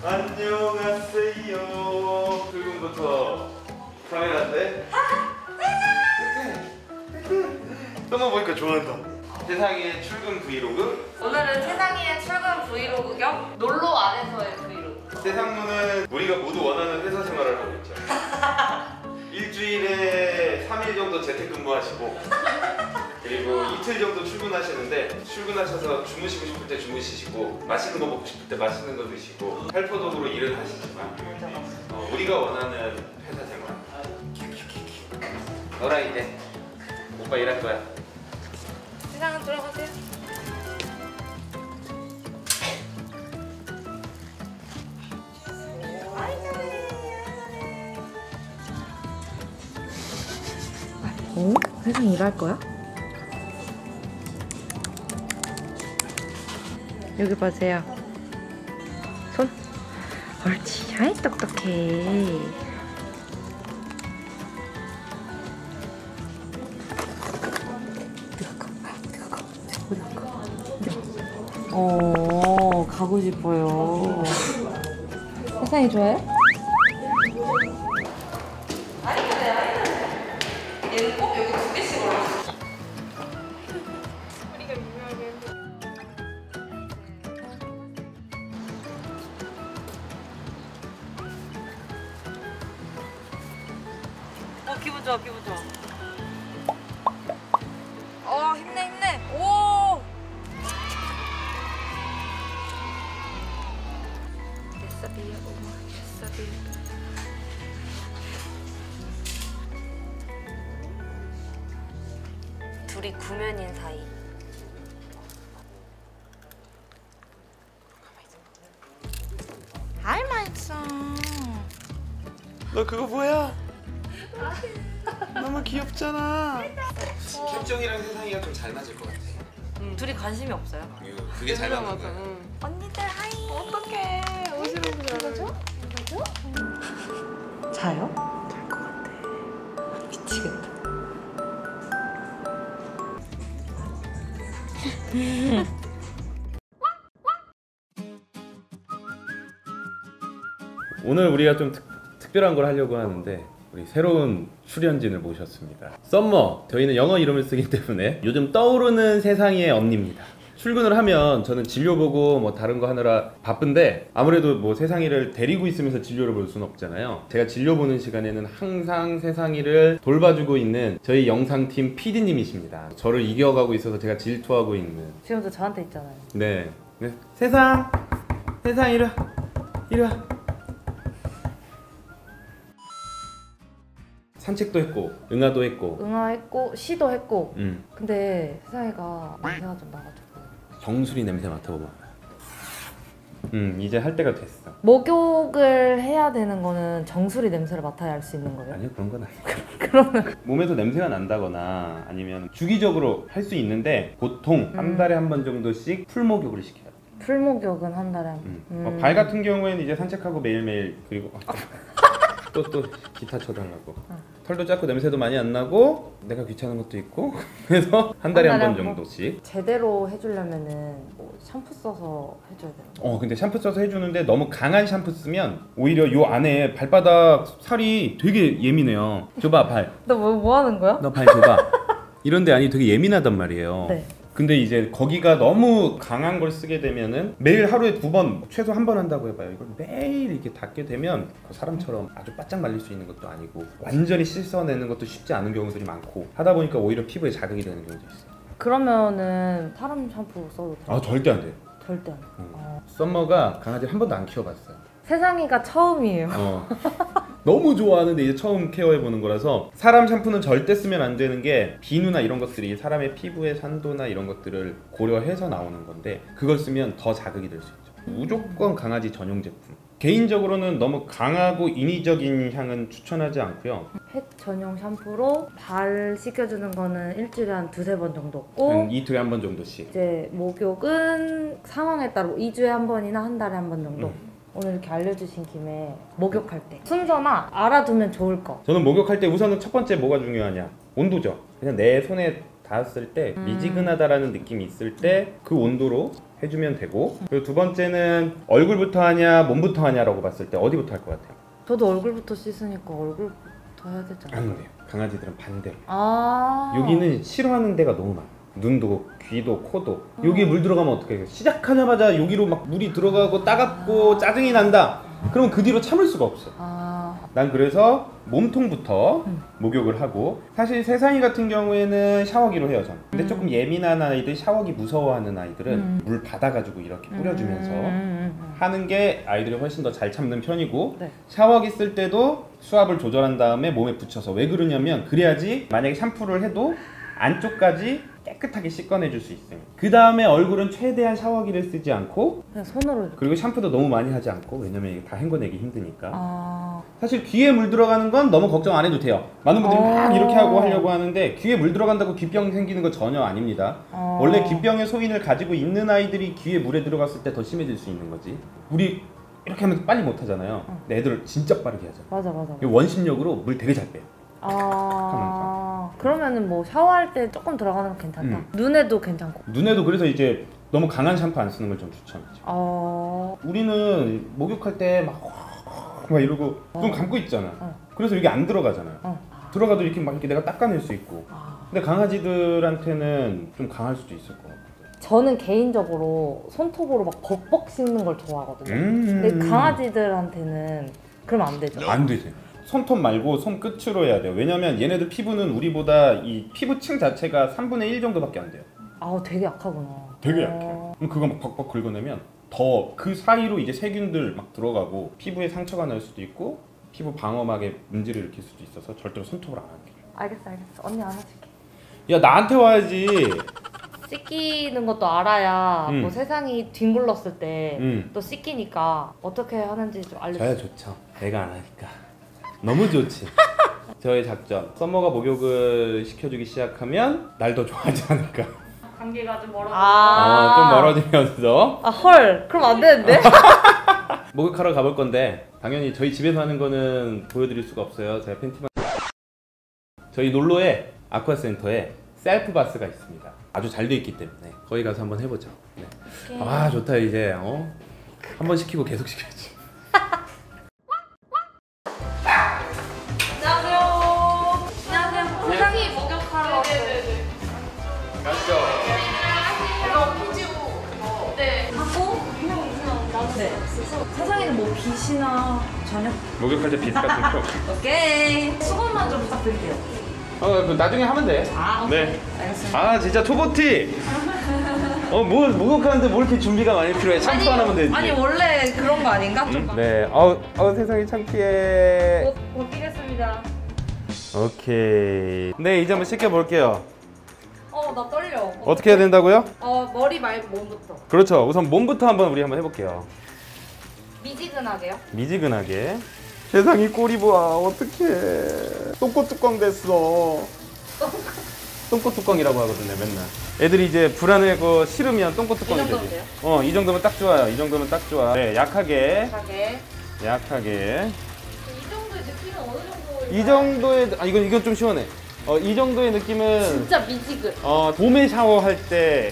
안녕하세요. 출근부터 카메라인데 썸머 보니까 좋아한다. 세상의 출근 브이로그. 오늘은 세상의 출근 브이로그 겸 놀러 안에서의 브이로그. 세상무는 우리가 모두 원하는 회사 생활을 하고 있죠. 일주일에 3일 정도 재택근무하시고 그리고 이틀 정도 출근하시는데 출근하셔서 주무시고 싶을 때 주무시고 맛있는 거 먹고 싶을 때 맛있는 거 드시고 살포독으로 일을 하시지만 우리가 원하는 회사 생활. 너랑 이제 오빠 일할 거야. 세상은 들어가세요. 어? 세상 일할 거야? 여기 보세요. 손. 옳지. 아이 똑똑해. 가고 싶어요. 세상이 좋아요? 얘는 꼭 여기 2개씩 올라왔어. 기분 좋아, 기분 좋아. 힘내, 힘내. 오! 예사비야, 오마, 예사비야. 둘이 구면인 사이. 아이 맛있어. 너 그거 뭐야? 너무 귀엽잖아. 캡정이랑 세상이가 좀 잘 맞을 것 같아. 둘이 관심이 없어요. 그게 잘 맞는 거야. 언니들 하이. 어떡해. 옷이라고 그러죠? 자요? 잘 것 같아. 미치겠다. 오늘 우리가 좀 특별한 걸 하려고 하는데 우리 새로운 출연진을 모셨습니다. 썸머, 저희는 영어 이름을 쓰기 때문에 요즘 떠오르는 세상의 언니입니다. 출근을 하면 저는 진료 보고 뭐 다른 거 하느라 바쁜데 아무래도 뭐 세상이를 데리고 있으면서 진료를 볼 수는 없잖아요. 제가 진료 보는 시간에는 항상 세상이를 돌봐주고 있는 저희 영상팀 PD님이십니다. 저를 이겨가고 있어서 제가 질투하고 있는. 지금도 저한테 있잖아요. 네. 세상 이리 와. 산책도 했고 응아도 했고 응아했고 시도 했고. 근데 세상이가 냄새가 좀 나가지고 정수리 냄새 맡아봐봐. 이제 할 때가 됐어. 목욕을 해야 되는 거는 정수리 냄새를 맡아야 할 수 있는 거예요? 아니요, 그런 건 아니고. 그러면 몸에서 냄새가 난다거나 아니면 주기적으로 할 수 있는데 보통 한 달에 한 번 정도씩 풀 목욕을 시켜요. 풀 목욕은 한 달에 한 번. 발 같은 경우에는 이제 산책하고 매일매일 그리고 또 기타 쳐달라고. 털도 작고 냄새도 많이 안 나고 내가 귀찮은 것도 있고 그래서 한 달에 한 번 정도씩. 제대로 해주려면은 뭐 샴푸 써서 해줘야 돼요. 근데 샴푸 써서 해주는데 너무 강한 샴푸 쓰면 오히려 요 안에 발바닥 살이 되게 예민해요. 줘봐 발. 너 뭐 하는 거야? 너 발 줘봐. 이런데 안이 되게 예민하단 말이에요. 네. 근데 이제 거기가 너무 강한 걸 쓰게 되면은 매일 하루에 2번, 최소 1번 한다고 해봐요. 이걸 매일 이렇게 닦게 되면 사람처럼 아주 바짝 말릴 수 있는 것도 아니고 완전히 씻어내는 것도 쉽지 않은 경우들이 많고 하다 보니까 오히려 피부에 자극이 되는 경우도 있어요. 그러면은 사람 샴푸 써도 돼요? 절대 안 돼요. 절대 안 돼요. 썸머가 강아지를 한 번도 안 키워봤어요. 세상이가 처음이에요. 너무 좋아하는데 이제 처음 케어해보는 거라서 사람 샴푸는 절대 쓰면 안 되는 게 비누나 이런 것들이 사람의 피부의 산도나 이런 것들을 고려해서 나오는 건데 그걸 쓰면 더 자극이 될 수 있죠. 무조건 강아지 전용 제품. 개인적으로는 너무 강하고 인위적인 향은 추천하지 않고요. 펫 전용 샴푸로 발 씻겨주는 거는 일주일에 한 2-3번 정도고 이틀에 한 번 정도씩. 이제 목욕은 상황에 따라 2주에 한 번이나 한 달에 한 번 정도. 오늘 이렇게 알려주신 김에 목욕할 때 순서나 알아두면 좋을 거. 저는 목욕할 때 우선은 첫 번째 뭐가 중요하냐? 온도죠. 그냥 내 손에 닿았을 때 미지근하다라는 느낌이 있을 때 그 온도로 해주면 되고, 그리고 두 번째는 얼굴부터 하냐 몸부터 하냐라고 봤을 때 어디부터 할 것 같아요? 저도 얼굴부터 씻으니까 얼굴부터 해야 되잖아요. 안 돼요. 강아지들은 반대로. 아. 여기는 싫어하는 데가 너무 많아. 눈도, 귀도, 코도. 여기에 물 들어가면 어떡해? 시작하자마자 여기로 막 물이 들어가고 따갑고 짜증이 난다. 그럼 그 뒤로 참을 수가 없어. 난 그래서 몸통부터 목욕을 하고, 사실 세상이 같은 경우에는 샤워기로 해요 전. 근데 조금 예민한 아이들, 샤워기 무서워하는 아이들은 물 받아가지고 이렇게 뿌려주면서 하는 게 아이들이 훨씬 더 잘 참는 편이고, 네. 샤워기 쓸 때도 수압을 조절한 다음에 몸에 붙여서. 왜 그러냐면 그래야지 만약에 샴푸를 해도 안쪽까지 깨끗하게 씻어내줄 수 있어요. 그 다음에 얼굴은 최대한 샤워기를 쓰지 않고, 그냥 손으로. 그리고 샴푸도 너무 많이 하지 않고, 왜냐면 이게 다 헹궈내기 힘드니까. 아. 사실 귀에 물 들어가는 건 너무 걱정 안 해도 돼요. 많은 분들이 막 이렇게 하고 하려고 하는데, 귀에 물 들어간다고 귀병 생기는 건 전혀 아닙니다. 원래 귀병의 소인을 가지고 있는 아이들이 귀에 물에 들어갔을 때 더 심해질 수 있는 거지. 우리 이렇게 하면 빨리 못 하잖아요. 근데 애들 진짜 빠르게 하죠. 맞아. 원심력으로 물 되게 잘 빼요. 그러면은 뭐 샤워할 때 조금 들어가는 건 괜찮다. 눈에도 괜찮고. 눈에도 그래서 이제 너무 강한 샴푸 안 쓰는 걸 좀 추천하죠. 우리는 목욕할 때 막 이러고 눈 감고 있잖아. 그래서 여기 안 들어가잖아요. 들어가도 이렇게 막 이렇게 내가 닦아낼 수 있고. 근데 강아지들한테는 좀 강할 수도 있을 것 같고. 저는 개인적으로 손톱으로 막 벅벅 씹는 걸 좋아하거든요. 근데 강아지들한테는 그러면 안 되죠. 안 되지. 손톱 말고 손끝으로 해야 돼요. 왜냐면 얘네들 피부는 우리보다 이 피부층 자체가 3분의 1 정도밖에 안 돼요. 되게 약하구나. 되게 약해. 그럼 그거 막 벅벅 긁어내면 더 그 사이로 이제 세균들 막 들어가고 피부에 상처가 날 수도 있고 피부 방어막에 문제를 일으킬 수도 있어서 절대로 손톱을 안 할게요. 알겠어. 언니 안아줄게. 야, 나한테 와야지. 씻기는 것도 알아야 뭐 세상이 뒹굴렀을 때 또 음. 씻기니까 어떻게 하는지 좀 알려주세요. 저야 좋죠. 내가 안 하니까. 너무 좋지. 저의 작전. 썸머가 목욕을 시켜주기 시작하면 날 더 좋아하지 않을까. 관계가 좀 멀어져. 좀 멀어지면서. 헐. 그럼 안 되는데? 목욕하러 가볼 건데 당연히 저희 집에서 하는 거는 보여드릴 수가 없어요. 제가 팬티만. 저희 놀러에 아쿠아센터에 셀프 바스가 있습니다. 아주 잘 돼 있기 때문에 거기 가서 한번 해보죠. 네. 아 좋다. 이제 한 번 시키고 계속 시켜야지. 안녕하세요. 세상이 목욕하러 왔어요. 맞죠? 네. 하고 네. 세상에는 뭐 빛이나 저녁. 목욕할 때 빛 같은 거. 오케이. 수건만 좀 부탁드릴게요. 그 나중에 하면 돼. 네. 알겠습니다. 아 진짜 초보티. 뭘 목욕하는데 뭐 이렇게 준비가 많이 필요해? 샴푸 안 하면 되지. 아니 원래 그런 거 아닌가? 좀 네. 세상에 창피해. 벗기겠습니다. 오케이. 네, 이제 한번 씻겨 볼게요. 나 떨려. 어떻게 해야 된다고요? 머리 말고 몸부터. 그렇죠. 우선 몸부터 우리 한번 해볼게요. 미지근하게요? 미지근하게. 세상이 꼴이 보아. 어떡해. 똥꼬 뚜껑 됐어. 똥꼬 뚜껑이라고 하거든요, 맨날. 애들이 이제 불안해고 싫으면 똥꼬 뚜껑이 이 정도면 되지. 돼요? 이 정도면 딱 좋아요. 이 정도면 딱 좋아. 네, 약하게. 약하게. 이 정도의 느낌은 어느 정도? 이 정도의 이건 좀 시원해. 이 정도의 느낌은 진짜 미지근. 봄에 샤워할 때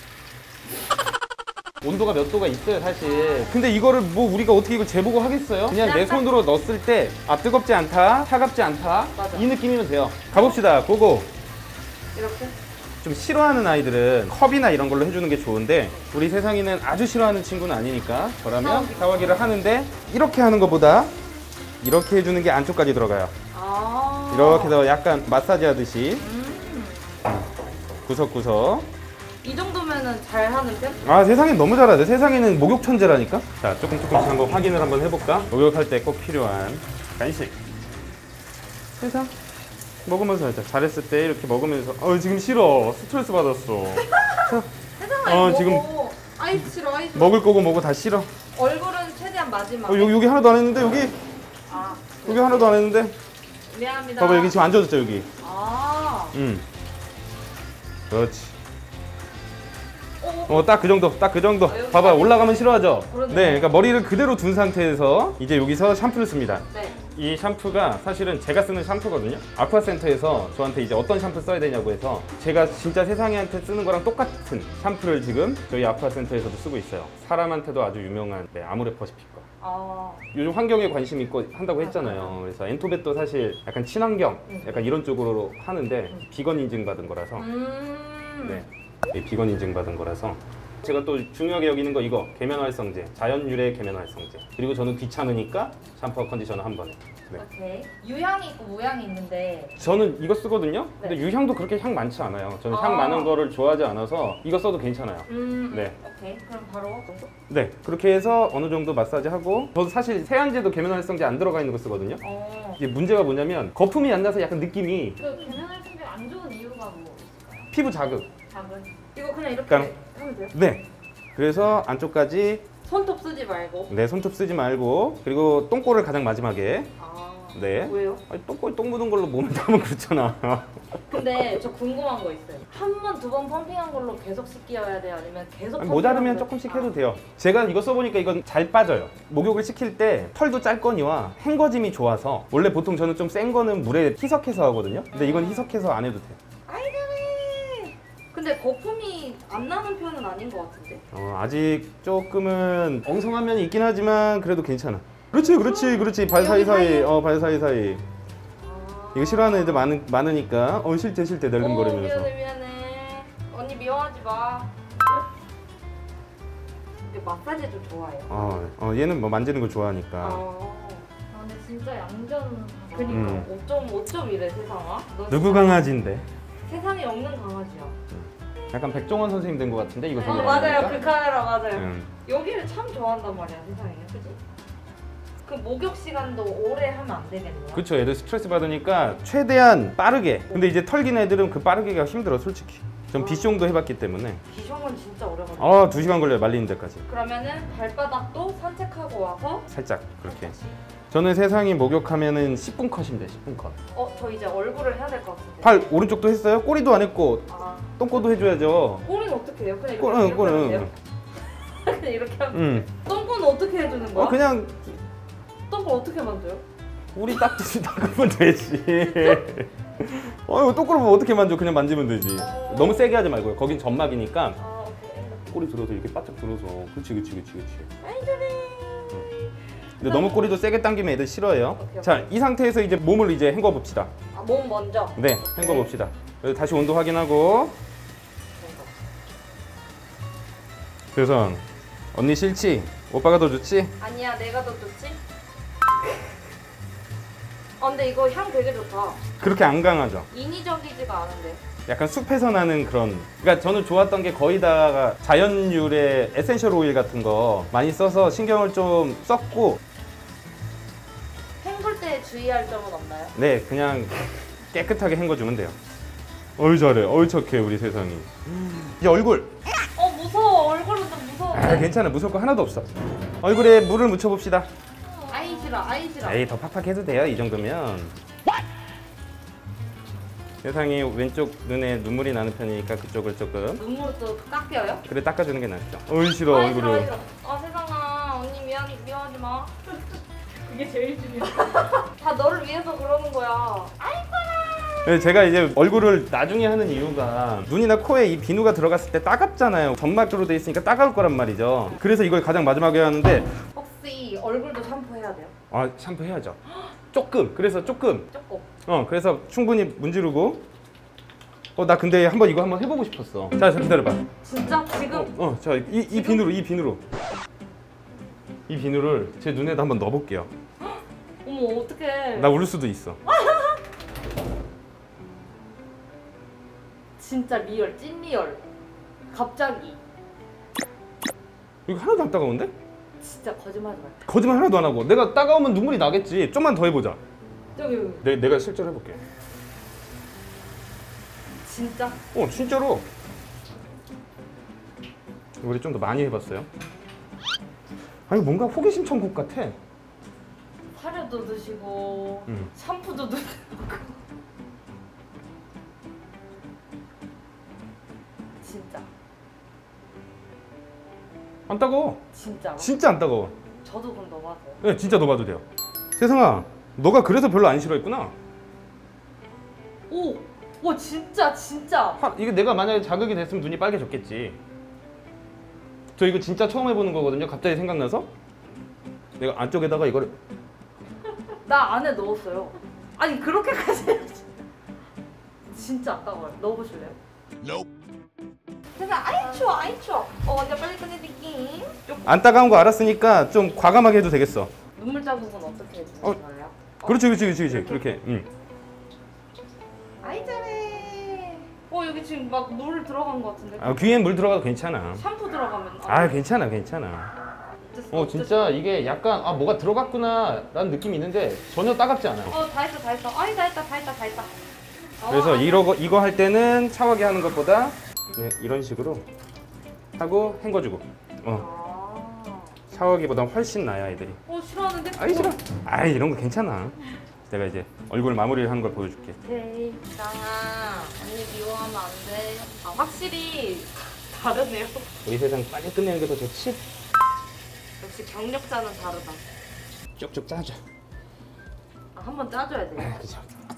온도가 몇 도가 있어요, 사실. 근데 이거를 뭐 우리가 어떻게 이걸 재보고 하겠어요? 그냥 내 손으로 넣었을 때 뜨겁지 않다, 차갑지 않다. 맞아. 이 느낌이면 돼요. 가봅시다. 고고. 이렇게? 좀 싫어하는 아이들은 컵이나 이런 걸로 해주는 게 좋은데 우리 세상이는 아주 싫어하는 친구는 아니니까 저라면 샤워기를 하는데 이렇게 하는 것보다 이렇게 해주는 게 안쪽까지 들어가요. 이렇게 해서 약간 마사지 하듯이 구석구석. 이 정도면은 잘 하는 편? 세상엔 너무 잘하네. 세상에는 목욕 천재라니까. 자, 조금씩 한번 확인을 한번 해볼까? 목욕할 때 꼭 필요한 간식. 세상 먹으면서 하자. 잘했을 때 이렇게 먹으면서. 지금 싫어. 스트레스 받았어. 세상아 지금 아이스 싫어. 아이스. 먹을 거고 뭐고 다 싫어. 얼굴은 최대한 마지막. 여기 하나도 안 했는데 여기. 여기 하나도 안 했는데. 미안합니다. 봐봐, 여기 지금 앉아줬죠, 여기. 그렇지. 딱 그 정도, 딱 그 정도. 봐봐, 올라가면 싫어하죠? 그러네. 네, 그러니까 머리를 그대로 둔 상태에서 이제 여기서 샴푸를 씁니다. 네. 이 샴푸가 사실은 제가 쓰는 샴푸거든요. 아쿠아센터에서 저한테 이제 어떤 샴푸 써야 되냐고 해서 제가 진짜 세상이한테 쓰는 거랑 똑같은 샴푸를 지금 저희 아쿠아센터에서도 쓰고 있어요. 사람한테도 아주 유명한 아모레퍼시픽 거. 요즘 환경에 관심 있고 한다고 했잖아요. 그래서 엔토벳도 사실 약간 친환경, 약간 이런 쪽으로 하는데 비건 인증 받은 거라서 네, 비건 인증 받은 거라서 제가 또 중요하게 여기는 거 이거 계면활성제, 자연 유래 계면활성제. 그리고 저는 귀찮으니까 샴푸와 컨디셔너 한 번에. 네. 오케이. 유향이 있고 무향이 있는데 저는 이거 쓰거든요. 근데 네. 유향도 그렇게 향 많지 않아요. 저는 향 많은 거를 좋아하지 않아서 이거 써도 괜찮아요. 네. 오케이. 그럼 바로 네, 그렇게 해서 어느 정도 마사지 하고 저도 사실 세안제도 계면활성제 안 들어가 있는 거 쓰거든요. 이게 문제가 뭐냐면 거품이 안 나서 약간 느낌이 그 계면활성제 안 좋은 이유가 뭐 있을까요? 피부 자극. 작은. 이거 그냥 이렇게 그러니까- 하면 돼요? 네. 그래서 안쪽까지 손톱 쓰지 말고. 네, 손톱 쓰지 말고 그리고 똥꼬를 가장 마지막에 네. 왜요? 아니, 똥꼬에 똥 묻은 걸로 몸을 닦으면 그렇잖아. 근데 저 궁금한 거 있어요. 한 번, 두 번 펌핑한 걸로 계속 씻겨야 돼요? 아니면 계속 아니, 모자르면 펌핑하면- 조금씩 해도 돼요. 제가 이거 써보니까 이건 잘 빠져요. 목욕을 시킬 때 털도 짧거니와 헹궈짐이 좋아서 원래 보통 저는 좀 센 거는 물에 희석해서 하거든요. 근데 이건 희석해서 안 해도 돼요. 아이고네. 근데 거품이 안 나는 편은 아닌 것 같은데? 아직 조금은 엉성한 면이 있긴 하지만 그래도 괜찮아. 그렇지, 그렇지, 그렇지. 발 여기 사이사이, 사이에? 발 사이사이. 이거 싫어하는 애들 많으니까 싫대 널름거리면서. 미안해. 언니 미워하지 마. 근데 마사지도 좋아해요. 얘는 뭐 만지는 거 좋아하니까. 근데 진짜 얌전. 그니까 5.5.1에 세상아. 너 누구 진짜 강아지인데? 세상에 없는 강아지야. 약간 백종원 선생님 된 것 같은데 이거 보니까? 맞아요. 그 카메라 맞아요. 응. 여기를 참 좋아한단 말이야 세상에. 그지? 그 목욕 시간도 오래 하면 안 되겠네요. 그쵸, 애들 스트레스 받으니까 최대한 빠르게. 근데 이제 털긴 애들은 그 빠르게가 힘들어 솔직히. 전 비숑도 해봤기 때문에 비숑은 진짜 오래 걸려. 2시간 걸려요 말리는 데까지. 그러면은 발바닥도 산책하고 와서 살짝 그렇게. 저는 세상이 목욕하면은 10분 컷이면 돼. 10분 컷. 저 이제 얼굴을 해야 될 것 같은데. 팔 오른쪽도 했어요? 꼬리도 안 했고 똥꼬도 해줘야죠. 꼬리는 어떻게 해요? 그냥 꼬리는 이렇게 하면 돼요? 그냥 이렇게 하면 응. 똥꼬는 어떻게 해주는 거야? 그냥 똥꼬 어떻게 만져요? 우리 딱지 닦으면 되지. 이거 똥꼬를 뭐 어떻게 만져? 그냥 만지면 되지. 너무 세게 하지 말고요. 거긴 점막이니까 오케이. 꼬리 들어서 이렇게 바짝 들어서. 그렇지. 아이들이. 근데 너무 꼬리도 세게 당기면 애들 싫어해요. 오케이. 자, 이 상태에서 이제 몸을 이제 헹궈 봅시다. 몸 먼저. 네, 헹궈 봅시다. 다시 온도 확인하고. 그래서 언니 싫지? 오빠가 더 좋지? 아니야, 내가 더 좋지? 근데 이거 향 되게 좋다. 그렇게 안 강하죠? 인위적이지가 않은데. 약간 숲에서 나는 그런. 그러니까 저는 좋았던 게 거의 다 자연 유래 에센셜 오일 같은 거 많이 써서 신경을 좀 썼고. 헹굴 때 주의할 점은 없나요? 네, 그냥 깨끗하게 헹궈주면 돼요. 어이 잘해, 어이 착해 우리 세상이. 이제 얼굴. 무서워. 얼굴은 좀 무서운데. 괜찮아, 무서울 거 하나도 없어. 얼굴에 물을 묻혀봅시다. 아이 싫어. 에이, 더 팍팍 해도 돼요, 이 정도면. 세상이 왼쪽 눈에 눈물이 나는 편이니까 그쪽을 조금. 눈물도 깎여요? 그래, 닦아주는 게 낫죠. 어이 싫어, 아이 얼굴을. 싫어. 세상아. 언니 미워하지 마. 그게 제일 중요해. 다 너를 위해서 그러는 거야. 네, 제가 이제 얼굴을 나중에 하는 이유가 눈이나 코에 이 비누가 들어갔을 때 따갑잖아요. 점막으로 돼 있으니까 따가울 거란 말이죠. 그래서 이걸 가장 마지막에 하는데 혹시 얼굴도 샴푸해야 돼요? 샴푸 해야죠. 조금. 그래서 조금. 조금. 그래서 충분히 문지르고. 나 근데 한번 이거 한번 해보고 싶었어. 자, 기다려봐. 진짜? 지금? 자, 이 비누로. 이 비누를 제 눈에다 한번 넣어볼게요. 어머 어떡해. 나 울 수도 있어. 진짜 리얼 찐리얼. 갑자기. 이거 하나도 안 따가운데? 진짜 거짓말하지 마. 거짓말 하나도 안 하고. 내가 따가우면 눈물이 나겠지. 좀만 더 해보자. 저기 내가 실제로 해볼게. 진짜? 진짜로. 우리 좀 더 많이 해봤어요. 아니 뭔가 호기심 천국 같아. 사료도 드시고 샴푸도 드시고. 진짜. 안 따가워. 진짜로? 진짜 안 따가워. 저도 그럼 넘어가세요. 네, 진짜 넣어봐도 돼요. 세상아, 너가 그래서 별로 안 싫어했구나. 오! 와 진짜. 이게 내가 만약에 자극이 됐으면 눈이 빨개졌겠지. 저 이거 진짜 처음 해보는 거거든요. 갑자기 생각나서 내가 안쪽에다가 이거를 나 안에 넣었어요. 아니 그렇게까지 진짜 아까워요. 넣어보실래요? 그래서 아이 추워. 완전 빨리 끝내드기. 안 따가운 거 알았으니까 좀 과감하게 해도 되겠어. 눈물 자국은 어떻게 해주는 거예요? 그렇지. 그렇게. 아이 잘해. 여기 지금 막 물 들어간 거 같은데. 귀엔 물 들어가도 괜찮아. 샴푸 들어가면. 괜찮아. 진짜 이게 약간 뭐가 들어갔구나 라는 느낌이 있는데 전혀 따갑지 않아요. 다 했어. 아이 다 했다. 그래서 이거 할 때는 차가게 하는 것보다 이런 식으로 하고 헹궈주고 샤워기보다 훨씬 나아요 애들이. 싫어하는데? 싫어. 이런 거 괜찮아. 내가 이제 얼굴 마무리를 하는 걸 보여줄게. 오케이. 짱아, 언니 미워하면 안 돼. 확실히 다르네요. 우리 세상 빨리 끝내는 게 더 좋지? 역시 경력자는 다르다. 쭉쭉 짜줘. 한번 짜줘야 돼요. 그죠.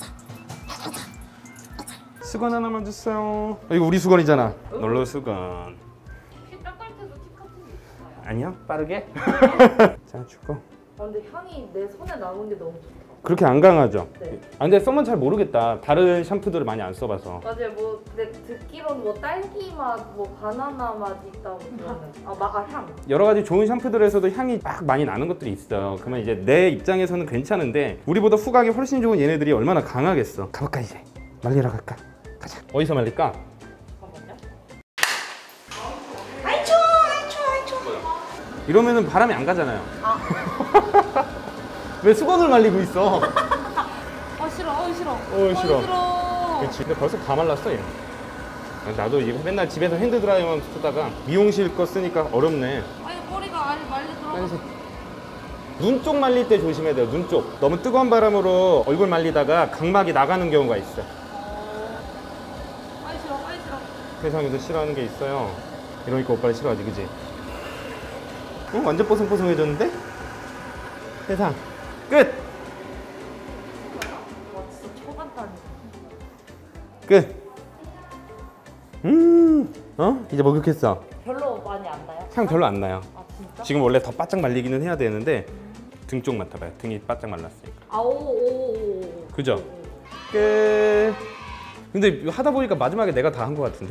수건 하나만 주세요. 이거 우리 수건이잖아. 놀러 수건. 피 닦을 때도 티 같은 게 있어요. 아니요, 빠르게. 자, 주고. 근데 향이 내 손에 남은 게 너무 좋다. 그렇게 안 강하죠? 네. 근데 썸은 잘 모르겠다. 다른 샴푸들을 많이 안 써봐서. 맞아요. 근데 듣기로는 딸기 맛, 바나나 맛 있다고 들었는데. 향. 여러 가지 좋은 샴푸들에서도 향이 막 많이 나는 것들이 있어요. 그러면 이제 내 입장에서는 괜찮은데 우리보다 후각이 훨씬 좋은 얘네들이 얼마나 강하겠어. 가볼까 이제? 말리러 갈까? 가자. 어디서 말릴까? 잠깐만요. 아이 추워. 이러면은 바람이 안 가잖아요. 왜 수건을 말리고 있어? 싫어. 싫어. 그렇지. 근데 벌써 다 말랐어 얘. 나도 이거 맨날 집에서 핸드드라이어만 쓰다가 미용실 거 쓰니까 어렵네. 꼬리가 말려 들어가. 눈 쪽 말릴 때 조심해야 돼요. 눈 쪽. 너무 뜨거운 바람으로 얼굴 말리다가 각막이 나가는 경우가 있어. 싫어. 세상에도 싫어하는 게 있어요. 이러니까 오빠를 싫어하지, 그지? 완전 뽀송뽀송해졌는데? 세상 끝! 와 진짜 초간단이다. 끝! 이제 목욕했어. 별로 많이 안 나요? 향 별로 안 나요. 진짜? 지금 원래 더 바짝 말리기는 해야 되는데 등 쪽 맡아봐요. 등이 바짝 말랐으니까. 오. 그죠? 끝! 근데 이거 하다 보니까 마지막에 내가 다 한 것 같은데?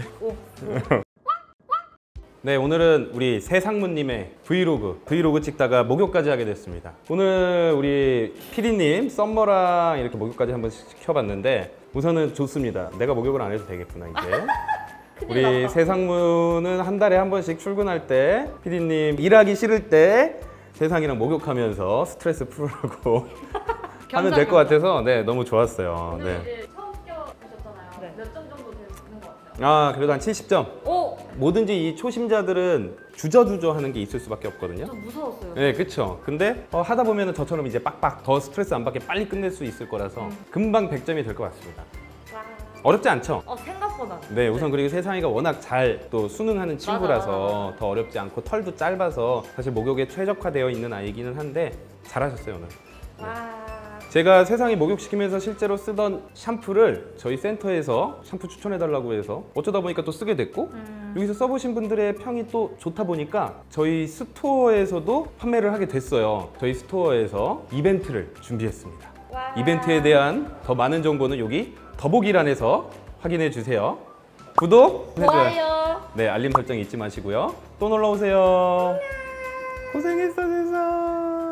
네, 오늘은 우리 새상무님의 브이로그 찍다가 목욕까지 하게 됐습니다. 오늘 우리 피디님 썸머랑 이렇게 목욕까지 한번 시켜봤는데 우선은 좋습니다. 내가 목욕을 안 해도 되겠구나 이제. 우리 새상무는 한 달에 한 번씩 출근할 때 피디님 일하기 싫을 때 세상이랑 목욕하면서 스트레스 풀고 하면 될 것 같아서 너무 좋았어요. 네. 처음 시켜보셨잖아요. 몇 점 정도 되는 것 같아요? 그래도 한 70점. 뭐든지 이 초심자들은 주저주저 하는 게 있을 수밖에 없거든요. 좀 무서웠어요. 네, 그쵸. 근데 하다 보면 저처럼 이제 빡빡 더 스트레스 안 받게 빨리 끝낼 수 있을 거라서 금방 100점이 될 것 같습니다. 어렵지 않죠? 생각보다. 네, 우선 그리고 세상이가 워낙 잘 또 수능하는 친구라서 맞아. 더 어렵지 않고 털도 짧아서 사실 목욕에 최적화되어 있는 아이기는 한데 잘하셨어요 오늘. 제가 세상이 목욕시키면서 실제로 쓰던 샴푸를 저희 센터에서 샴푸 추천해달라고 해서 어쩌다 보니까 또 쓰게 됐고 여기서 써보신 분들의 평이 또 좋다 보니까 저희 스토어에서도 판매를 하게 됐어요. 저희 스토어에서 이벤트를 준비했습니다. 이벤트에 대한 더 많은 정보는 여기 더보기란에서 확인해 주세요. 구독, 좋아요. 네, 알림 설정 잊지 마시고요. 또 놀러 오세요. 고생했어 세상.